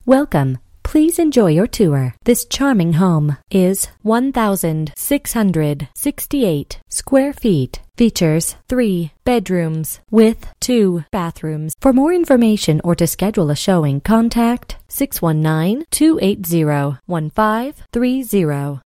Welcome. Please enjoy your tour. This charming home is 1,668 square feet. Features 3 bedrooms with 2 bathrooms. For more information or to schedule a showing, contact 619-280-1530.